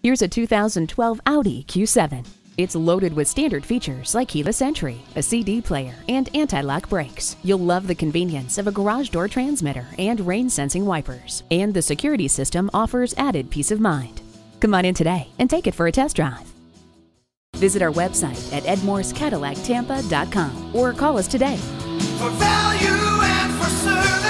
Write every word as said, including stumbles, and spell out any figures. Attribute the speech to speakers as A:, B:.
A: Here's a two thousand twelve Audi Q seven. It's loaded with standard features like keyless entry, a C D player, and anti-lock brakes. You'll love the convenience of a garage door transmitter and rain-sensing wipers. And the security system offers added peace of mind. Come on in today and take it for a test drive. Visit our website at edmores cadillac tampa dot com or call us today.
B: For value and for service.